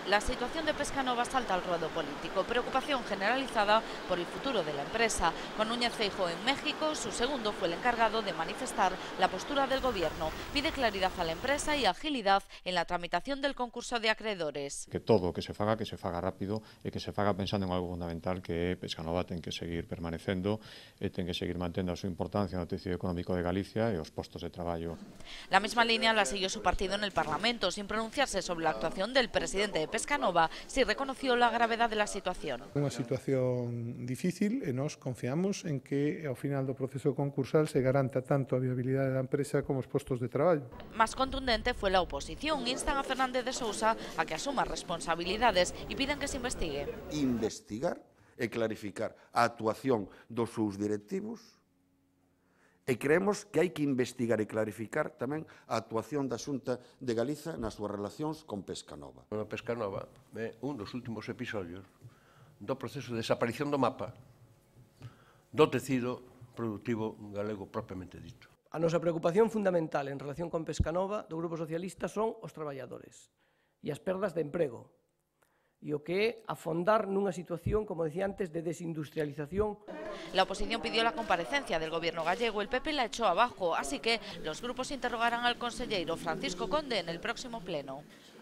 La situación de Pescanova salta al ruedo político, preocupación generalizada por el futuro de la empresa. Con Núñez Feijóo en México, su segundo fue el encargado de manifestar la postura del gobierno. Pide claridad a la empresa y agilidad en la tramitación del concurso de acreedores. Que todo o que se faga rápido e que se faga pensando en algo fundamental, que Pescanova ten que seguir permanecendo e ten que seguir mantendo a súa importancia no tecido económico de Galicia e os postos de traballo. La misma línea la siguió su partido en el Parlamento, sin pronunciarse sobre la actuación del presidente de Pescanova, sí reconoció la gravedad de la situación. Unha situación difícil e nós confiamos en que ao final do proceso concursal se garanta tanto a viabilidade da empresa como os postos de traballo. Más contundente fue la oposición. Instan a Fernández de Sousa a que asuma responsabilidades y piden que se investigue. Investigar e clarificar a actuación dos seus directivos. E creemos que hai que investigar e clarificar tamén a actuación da Xunta de Galiza nas súas relacións con Pescanova. A Pescanova é un dos últimos episodios do proceso de desaparición do mapa do tecido productivo galego propiamente dito. A nosa preocupación fundamental en relación con Pescanova do Grupo Socialista son os traballadores e as perdas de emprego e o que é afondar nunha situación, como decía antes, de desindustrialización. La oposición pidió la comparecencia del gobierno gallego, el PP la echó abajo, así que los grupos interrogarán al consellero Francisco Conde en el próximo pleno.